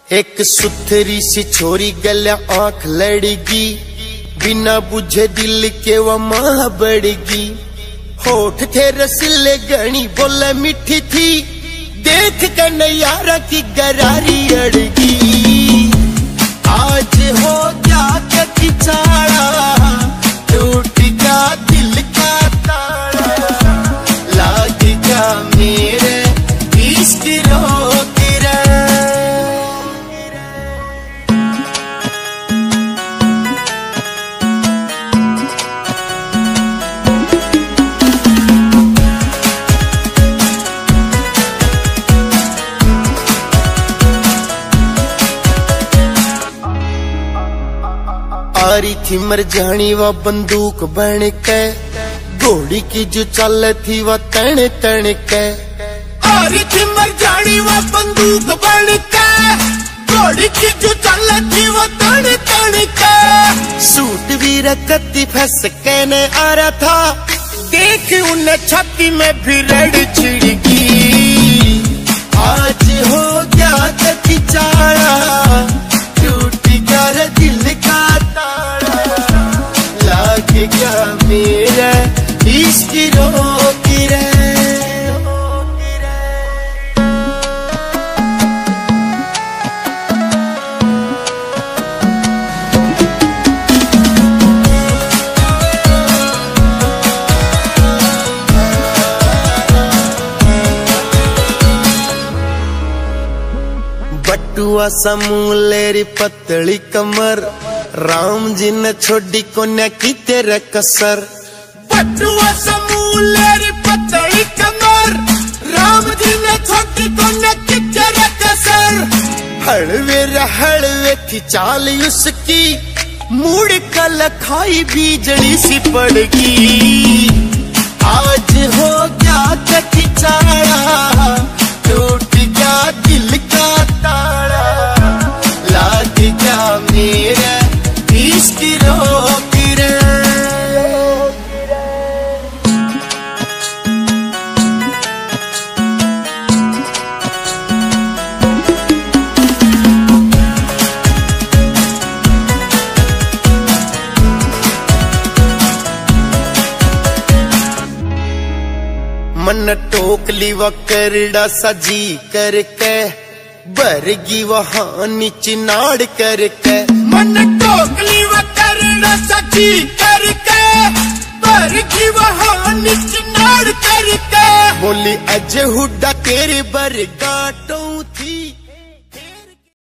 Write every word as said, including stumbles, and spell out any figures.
एक सुथरी सी छोरी गल्या आंख लड़गी, बिना बुझे दिल के वो मां बढ़गी। होठ थे रसीले गणी बोले मीठी थी, देख कर नैयारा की गरारी अड़गी। आज हो क्या कति चाड़ा, टूट गया दिल का ताड़ा, लाग गया मेरे इश्क रोक रे। आ रही थी मरजानी व बंदूक बन के, घोड़ी की जो चल थी वह तन तन के। आ रही थी मरजानी व बंदूक बन के, घोड़ी की जो चल थी वह तन तन के। सूट भी रखती फंस के न आ रहा था, देख उन्हें छाती में भी रड़ छिड़की। आज हो गया कति चाड़ा, टूट गया दिल का ताड़ा, लाग गया मेरा इश्क रोक रे। बटुआ समूलेरी पतली कमर, राम जी ने छोड़ी कोन्या की तेरे कसर। बटुआ समूलेरी पतली कमर, राम जी ने छोड़ी कोन्या की तेरे कसर। हड़वे हड़वे थी चाल उसकी, मुड़ कल खाई बिजली सी पड़गी। आज हो गया कति चाड़ा, टूट गया दिल का ताड़ा, लाग गया मेरा इश्क रोक रे। मन टोकली व करड़ा सजी करके, बरगी वहां नीचे नाड़ करके। मन टोकली व करड़ा सजी करके, बरगी वहां नीचे नाड़ करके। बोली अज हुड्डा तेरे बरगा टो